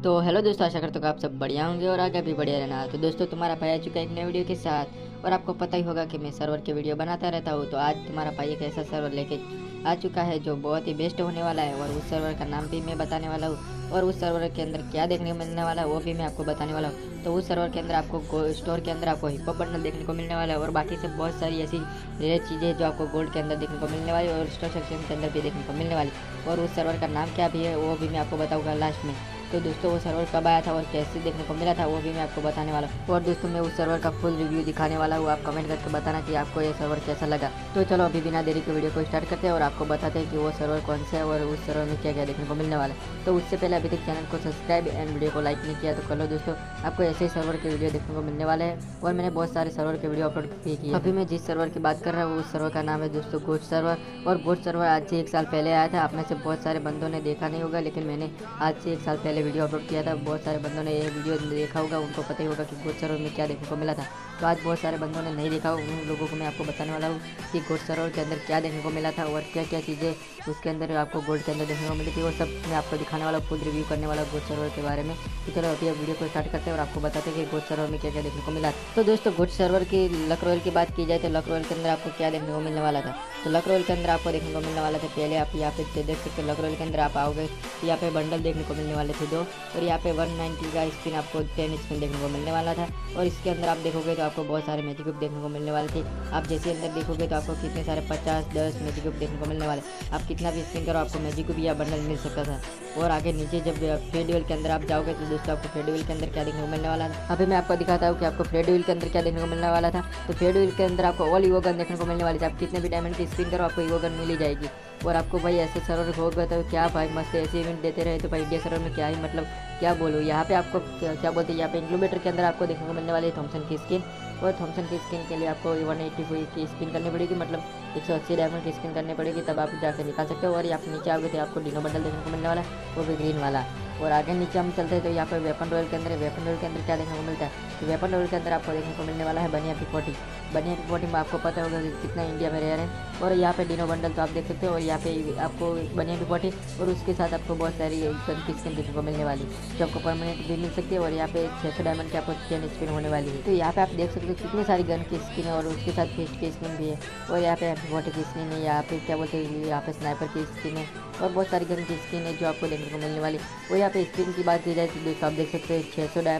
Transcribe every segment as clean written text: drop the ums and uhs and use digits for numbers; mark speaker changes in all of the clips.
Speaker 1: तो हेलो दोस्तों, आशा करता हूँ कि आप सब बढ़िया होंगे और आगे भी बढ़िया रहना। तो दोस्तों, तुम्हारा भाई आ चुका है एक नए वीडियो के साथ। और आपको पता ही होगा कि मैं सर्वर के वीडियो बनाता रहता हूँ। तो आज तुम्हारा भाई एक ऐसा सर्वर लेके आ चुका है जो बहुत ही बेस्ट होने वाला है। और उस सर्वर का नाम भी मैं बताने वाला हूँ और उस सर्वर के अंदर क्या देखने को मिलने वाला है वो भी मैं आपको बताने वाला हूँ। तो उस सर्वर के अंदर आपको स्टोर के अंदर आपको हिप हॉप बंडल देखने को मिलने वाला है और बाकी से बहुत सारी ऐसी रेयर चीज़ें जो आपको गोल्ड के अंदर देखने को मिलने वाली है और स्टोर सेक्शन के अंदर भी देखने को मिलने वाली। और उस सर्वर का नाम क्या भी है वो भी मैं आपको बताऊँगा लास्ट में। तो दोस्तों, वो सर्वर कब आया था और कैसे देखने को मिला था वो भी मैं आपको बताने वाला हूँ। और दोस्तों, मैं उस सर्वर का फुल रिव्यू दिखाने वाला हूँ। आप कमेंट करके बताना कि आपको ये सर्वर कैसा लगा। तो चलो अभी बिना देरी के वीडियो को स्टार्ट करते हैं और आपको बताते हैं कि वो सर्वर कौन सा है और उस सर्वर में क्या क्या देखने को मिलने वाला है। तो उससे पहले अभी तक चैनल को सब्सक्राइब एंड वीडियो को लाइक नहीं किया तो कर लो दोस्तों। आपको ऐसे ही सर्वर के वीडियो देखने को मिलने वाले हैं और मैंने बहुत सारे सर्वर के वीडियो अपलोड भी किए। अभी मैं जिस सर्वर की बात कर रहा हूँ उस सर्वर का नाम है दोस्तों गोस्ट सर्वर। और गोस्ट सर्वर आज से 1 साल पहले आया था। आप में से बहुत सारे बंदों ने देखा नहीं होगा, लेकिन मैंने आज से 1 साल पहले वीडियो अपलोड किया था। बहुत सारे बंदों ने ये वीडियो देखा होगा, उनको पता ही होगा कि गोस्ट सर्वर में क्या देखने को मिला था। तो आज बहुत सारे बंदों ने नहीं देखा, उन लोगों को मैं आपको बताने वाला हूँ कि गोस्ट सर्वर के अंदर क्या देखने को मिला था और क्या क्या चीज़ें उसके अंदर आपको गोल्ड के अंदर देखने को मिली थी। वो सब मैं आपको दिखाने वाला हूँ, खुद रिव्यू करने वाला गोस्ट सर्वर के बारे में। तो चलो अभी अब वीडियो को स्टार्ट करते हैं और आपको बताते हैं कि गोस्ट सर्वर में क्या क्या देखने को मिला। तो दोस्तों, गोस्ट सर्वर की लक रॉयल की बात की जाए तो लक रॉयल के अंदर आपको क्या देखने को मिलने वाला था। तो लक रॉयल के अंदर आपको देखने को मिलने वाला था, पहले आप यहाँ पे देख सकते हो। लक रॉयल के अंदर आप आओगे तो यहाँ पे बंडल देखने को मिलने वाले थे 2 और यहाँ पे 190 का स्पिन आपको 10 स्पिन देखने को मिलने वाला था। और इसके अंदर आप देखोगे तो आपको बहुत सारे मैजिक क्यूब देखने को मिलने वाले थे। आप जैसे अंदर देखोगे तो आपको कितने सारे 50-10 मैजिक क्यूब देखने को मिलने वाले। आप कितना भी स्पिन करो आपको मैजिक क्यूब या बंडल मिल सकता था। और आगे नीचे जब फेडुअल के अंदर आप जाओगे तो दोस्तों आपको फेडुअल के अंदर क्या देखने को मिलने वाला था। अभी मैं आपको दिखाता हूँ कि आपको फेडुअल के अंदर क्या देखने को मिलने वाला था। तो फेडुअल के अंदर आपको ऑल ईवो गन देखने को मिलने वाली थी। आप कितने भी डायमंड की स्पिन करो आपको ईवो गन मिल ही जाएगी। और आपको भाई ऐसे सर्वर होगा तो क्या भाई मस्त ऐसे इवेंट देते रहे तो भाई इंडिया सर्वर में क्या ही मतलब क्या बोलूँ। यहाँ पे आपको क्या बोलते हैं, यहाँ पे इंक्यूबेटर के अंदर आपको देखने को मिलने वाली है थॉमसन की स्किन। और थॉमसन की स्किन के लिए आपको 180 की स्पिन करनी पड़ेगी, मतलब 180 डायमंड की स्पिन करनी पड़ेगी, तब आप जाकर निकाल सकते हो। और यहाँ पे नीचे आओगे तो आपको डिनो बंडल देखने को मिलने वाला है, वो भी ग्रीन वाला। और आगे नीचे हम चलते हैं तो यहाँ पर वेपन रॉयल के अंदर क्या देखने को मिलता है। तो वेपन रॉयल के अंदर आपको देखने को मिलने वाला है बनिया P40। बनिया P40 में आपको पता होगा कि कितना इंडिया में रेयर है। और यहाँ पे डिनो बंडल तो आप देख सकते हो। और यहाँ पे आपको बनिया P40 और उसके साथ आपको बहुत सारी गन की स्किन देखने को मिलने वाली जो आपको परमानेंट भी मिल सकती है। और यहाँ पे 600 डायमंड की आपको 10 स्पिन होने वाली है। तो यहाँ पे आप देख सकते हो कितनी सारी गन की स्किन है और उसके साथ फिस्ट की स्किन भी है। और यहाँ पे P40 की स्किन है, यहाँ पे क्या बोलते हैं, यहाँ पे स्नाइपर की स्किन है और बहुत सारी गन की स्किन है जो आपको देखने को मिलने वाली। और यहाँ पे स्पिन की बात की जाए तो दोस्तों आप देख सकते हैं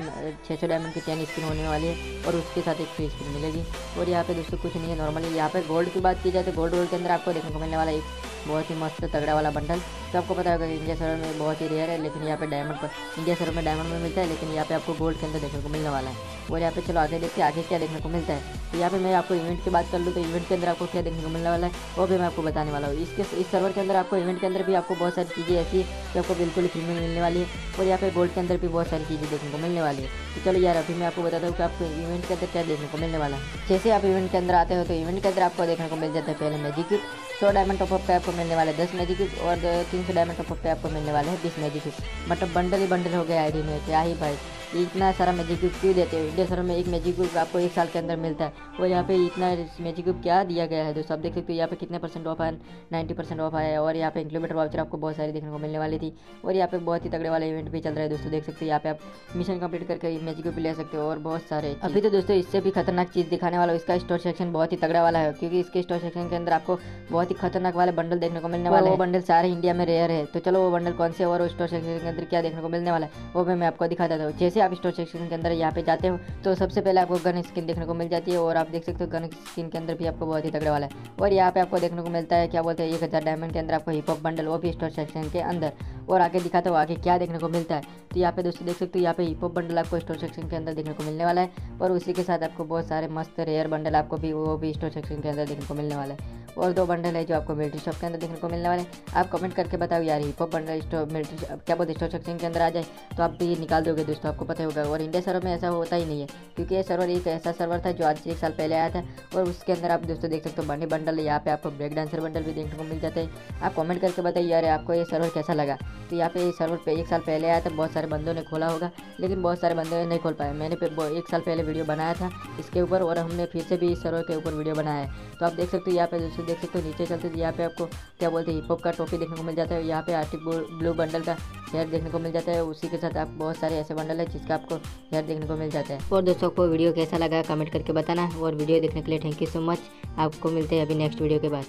Speaker 1: 600 डायमंड की 10 स्पिन होने वाली है और उसके साथ एक फ्री स्पिन मिलेगी। और यहाँ पे दोस्तों कुछ नहीं है नॉर्मली। यहाँ पे गोल्ड की बात की जाए तो गोल्ड रोल के अंदर आपको देखने को मिलने वाला एक बहुत ही मस्त तगड़ा वाला बंडल। तो आपको पता होगा कि इंडिया सर्वर में बहुत ही रेयर है, लेकिन यहाँ पे डायमंड पर इंडिया सर्वर में डायमंड में मिलता है, लेकिन यहाँ पे आपको गोल्ड के अंदर देखने को मिलने वाला है। और यहाँ पे चलो आगे देखते हैं आगे क्या देखने को मिलता है। तो यहाँ पे मैं आपको इवेंट की बात कर लूँ तो इवेंट के अंदर आपको क्या देखने को मिलने वाला है वो भी मैं आपको बताने वाला हूँ। इस सर्वर के अंदर आपको इवेंट के अंदर भी आपको बहुत सारी चीज़ें ऐसी है जो आपको बिल्कुल फ्री में मिलने वाली है। और यहाँ पे गोल्ड के अंदर भी बहुत सारी चीज़ें देखने को मिलने वाली है। तो चलो यार अभी मैं आपको बताता हूँ कि आपको इवेंट के अंदर क्या देखने को मिलने वाला है। जैसे आप इवेंट के अंदर आते हो तो इवेंट के अंदर आपको देखने को मिल जाता है पहले मैजिक क्यूब। 100 डायमंड टॉपअप पे आपको मिलने वाले 10 मैजिक क्यूब और 300 डायमंड टॉपअप पे आपको मिलने वाले हैं 20 मैजिक क्यूब। मतलब बंडल ही बंडल हो गया आईडी में। क्या ही भाई इतना सारा मैजिक क्यूब क्यों देते हो। इंडिया सर्वर में एक मैजिक क्यूब आपको 1 साल के अंदर मिलता है और यहाँ पे इतना मैजिक क्यूब क्या दिया गया है दोस्तों। आप देख सकते हो यहाँ पे कितने % ऑफ है, 90% ऑफ है। और यहाँ पे इंक्यूबेटर वाउचर आपको बहुत सारी देखने को मिलने वाली थी। और यहाँ पे बहुत ही तगड़े वाला इवेंट भी चल रहा है दोस्तों, देख सकते हो यहाँ पे आप मिशन कंप्लीट करके मैजिक क्यूब ले सकते हो और बहुत सारे। अभी तो दोस्तों इससे भी खतरनाक चीज़ दिखाने वाला हूँ। इसका स्टोर सेक्शन बहुत ही तगड़ा वाला है क्योंकि इसके स्टोर सेक्शन के अंदर आपको बहुत ही खतरनाक वाले बंडल देखने को मिलने वाले। वो बंडल सारे इंडिया में रेयर है। तो चलो वो बंडल कौन से और स्टोर सेक्शन के अंदर क्या देखने को मिलने वाला है वो मैं आपको दिखा देता हूँ। जैसे आप स्टोर सेक्शन के अंदर यहाँ पे जाते हो तो सबसे पहले आपको गन स्किन देखने को मिल जाती है। और आप देख सकते हो गन स्किन के अंदर भी आपको बहुत ही तगड़ा वाला है। और यहाँ पे आपको देखने को मिलता है क्या बोलते हैं 1000 डायमंड के अंदर आपको हिप हॉप बंडल, वो भी स्टोर सेक्शन के अंदर। और आगे दिखाता हूँ आगे क्या देखने को मिलता है। तो यहाँ पे दोस्तों देख सकते हो यहाँ पे हिप हॉप बंडल आपको स्टोर सेक्शन के अंदर देखने को मिलने वाला है। और उसी के साथ आपको बहुत सारे मस्त रेयर बंडल आपको भी वो भी स्टोर सेक्शन के अंदर देखने को मिलने वाला है। और 2 बंडल है जो आपको मिलिट्री शॉप के अंदर देखने को मिलने वाले। आप कमेंट करके बताओ यार hip hop bundle store military क्या बोलते स्टोर सेक्शन के अंदर आ जाए तो आप भी निकाल दोगे दोस्तों, आपको पता होगा। और इंडिया सर्वर में ऐसा होता ही नहीं है क्योंकि ये सर्वर एक ऐसा सर्वर था जो आज से 1 साल पहले आया था। और उसके अंदर आप दोस्तों देख सकते हो बनी बंडल, यहाँ पे आपको ब्रेक डांसर बंडल भी देखने को मिल जाते हैं। आप कमेंट करके बताइए यार आपको ये सर्वर कैसा लगा। तो यहाँ पे सर्वर पे 1 साल पहले आया था, बहुत सारे बंदों ने खोला होगा लेकिन बहुत सारे बंदों ने नहीं खोल पाए। मैंने 1 साल पहले वीडियो बनाया था इसके ऊपर और हमने फिर से भी इस सर्वर के ऊपर वीडियो बनाया है। तो आप देख सकते हो यहाँ पे दोस्तों दोस्तों देख सकते हो नीचे चलते तो यहाँ पे आपको क्या बोलते हैं हिप हॉप का टॉपी देखने को मिल जाता है। यहाँ पे आर्टिक ब्लू बंडल का हेयर देखने को मिल जाता है। उसी के साथ आप बहुत सारे ऐसे बंडल है जिसका आपको हेयर देखने को मिल जाता है। और दोस्तों को वीडियो कैसा लगा कमेंट करके बताना, और वीडियो देखने के लिए थैंक यू सो मच। आपको मिलते हैं अभी नेक्स्ट वीडियो के बाद।